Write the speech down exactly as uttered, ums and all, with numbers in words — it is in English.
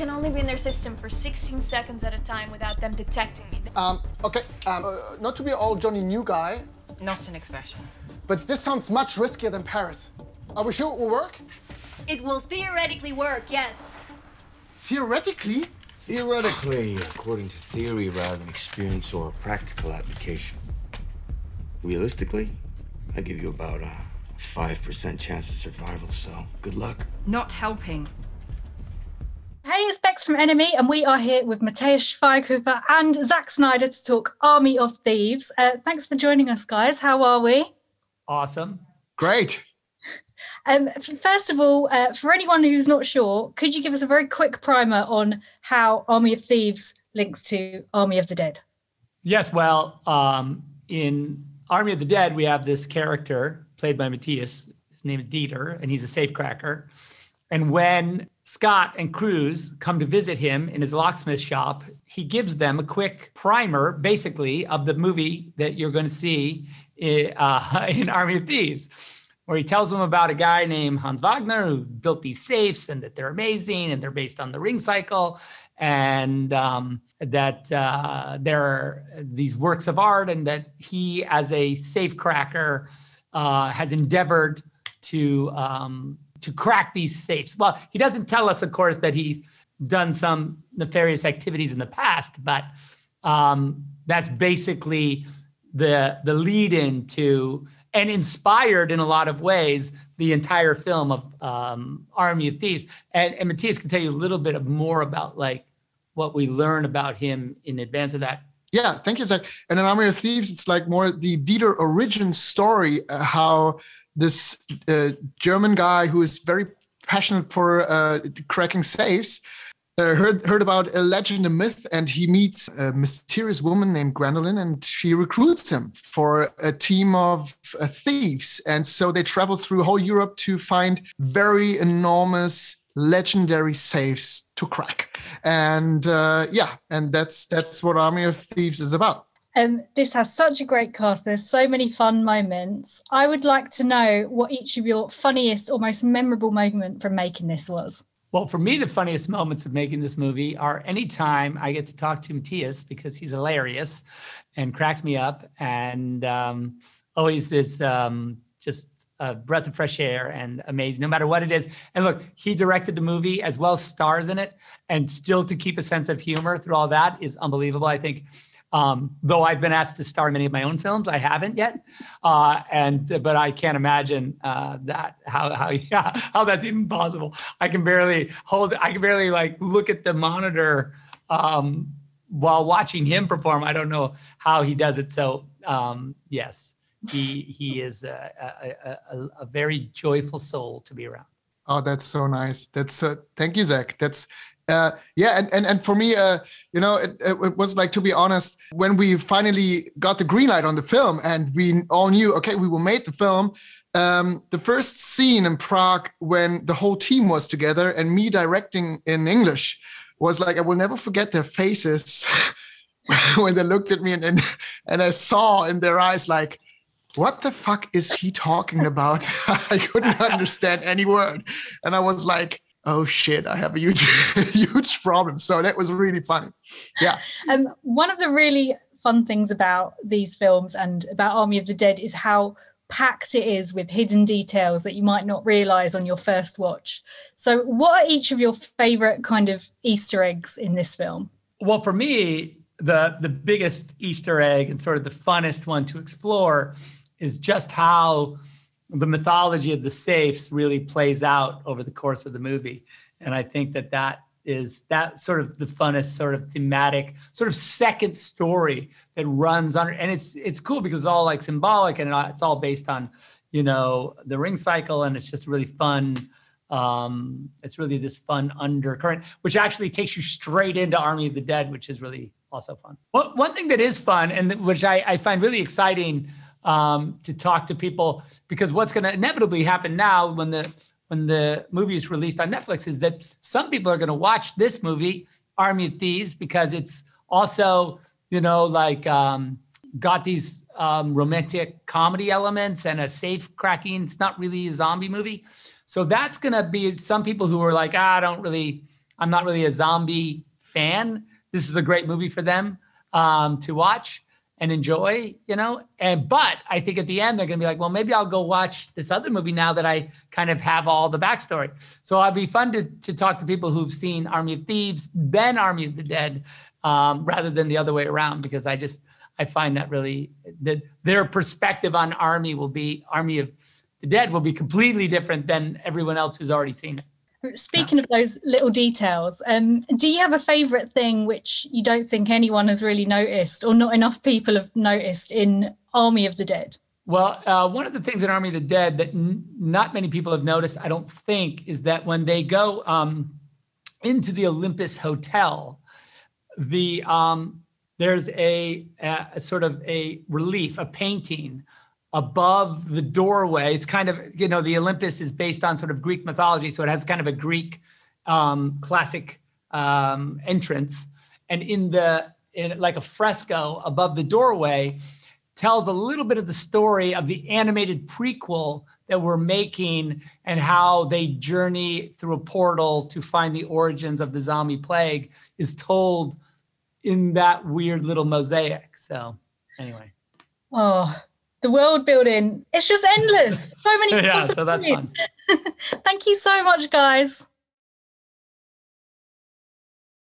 can only be in their system for sixteen seconds at a time without them detecting me. Um, okay, um, uh, not to be all Johnny New Guy. Not an expression. But this sounds much riskier than Paris. Are we sure it will work? It will theoretically work, yes. Theoretically? Theoretically, according to theory rather than experience or practical application. Realistically, I give you about a five percent chance of survival, so good luck. Not helping. Hey, it's Bex from Enemy, and we are here with Matthias Schweighöfer and Zack Snyder to talk Army of Thieves. Uh, thanks for joining us, guys. How are we? Awesome. Great. Um, first of all, uh, for anyone who's not sure, could you give us a very quick primer on how Army of Thieves links to Army of the Dead? Yes, well, um, in Army of the Dead, we have this character played by Matthias. His name is Dieter, and he's a safecracker. And when Scott and Cruz come to visit him in his locksmith shop, he gives them a quick primer, basically, of the movie that you're going to see in, uh, in Army of Thieves, where he tells them about a guy named Hans Wagner who built these safes and that they're amazing and they're based on the ring cycle, and um, that uh, they're these works of art, and that he, as a safecracker, uh, has endeavored to um, to crack these safes. Well, he doesn't tell us, of course, that he's done some nefarious activities in the past, but um, that's basically the the lead in to, and inspired in a lot of ways, the entire film of um, Army of Thieves. And, and Matthias can tell you a little bit of more about like what we learn about him in advance of that. Yeah, thank you, Zach. And in Army of Thieves, it's like more the Dieter origin story, uh, how this uh, German guy who is very passionate for uh, cracking safes uh, heard heard about a legend, a myth, and he meets a mysterious woman named Gwendolyn, and she recruits him for a team of uh, thieves. And so they travel through whole Europe to find very enormous, legendary safes to crack. And uh, yeah, and that's that's what Army of Thieves is about. Um, this has such a great cast. There's so many fun moments. I would like to know what each of your funniest or most memorable moment from making this was. Well, for me, the funniest moments of making this movie are anytime I get to talk to Matthias, because he's hilarious and cracks me up, and um, always is um, just a breath of fresh air and amazing, no matter what it is. And look, he directed the movie as well as stars in it, and still to keep a sense of humor through all that is unbelievable. I think, um, though I've been asked to star in many of my own films, I haven't yet, uh, and but I can't imagine uh, that how how yeah how that's even possible. I can barely hold. I can barely like look at the monitor um, while watching him perform. I don't know how he does it. So um, yes. He he is a, a, a, a very joyful soul to be around. Oh, that's so nice. That's uh, thank you, Zach. That's uh, yeah, and, and and for me, uh, you know, it, it was like, to be honest, when we finally got the green light on the film, and we all knew, okay, we will make the film. Um, the first scene in Prague when the whole team was together and me directing in English was like, I will never forget their faces when they looked at me, and and, and I saw in their eyes like, what the fuck is he talking about? I couldn't understand any word. And I was like, oh shit, I have a huge, huge problem. So that was really funny. Yeah. Um, one of the really fun things about these films and about Army of the Dead is how packed it is with hidden details that you might not realize on your first watch. So what are each of your favorite kind of Easter eggs in this film? Well, for me, the, the biggest Easter egg and sort of the funnest one to explore is just how the mythology of the safes really plays out over the course of the movie. And I think that that is that sort of the funnest sort of thematic sort of second story that runs under, and it's it's cool because it's all like symbolic, and it's all based on, you know, the ring cycle, and it's just really fun. Um, it's really this fun undercurrent, which actually takes you straight into Army of the Dead, which is really also fun. One, one thing that is fun, and which I, I find really exciting um, to talk to people, because what's going to inevitably happen now when the when the movie is released on Netflix is that some people are going to watch this movie, Army of Thieves, because it's also, you know, like um, got these um, romantic comedy elements and a safe cracking. It's not really a zombie movie. So that's going to be some people who are like, ah, I don't really, I'm not really a zombie fan, this is a great movie for them um, to watch and enjoy, you know. And but I think at the end they're gonna be like, well, maybe I'll go watch this other movie now that I kind of have all the backstory. So it'll be fun to to talk to people who've seen Army of Thieves, then Army of the Dead, um, rather than the other way around, because I just I find that really that their perspective on Army will be Army of the Dead will be completely different than everyone else who's already seen it. Speaking of those little details, um, do you have a favourite thing which you don't think anyone has really noticed or not enough people have noticed in Army of the Dead? Well, uh, one of the things in Army of the Dead that n- not many people have noticed, I don't think, is that when they go um, into the Olympus Hotel, the um, there's a, a, a sort of a relief, a painting above the doorway. It's kind of, you know, the Olympus is based on sort of Greek mythology, so it has kind of a Greek um, classic um, entrance. And in the, in like a fresco above the doorway, tells a little bit of the story of the animated prequel that we're making and how they journey through a portal to find the origins of the zombie plague is told in that weird little mosaic. So anyway. Oh, the world building, it's just endless. So many. Yeah, so that's fun. Thank you so much, guys.